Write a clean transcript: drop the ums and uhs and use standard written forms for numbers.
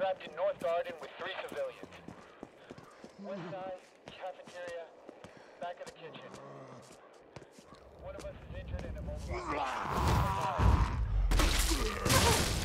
trapped in North Garden with 3 civilians. West side, cafeteria, back of the kitchen. One of us is injured and immobilized.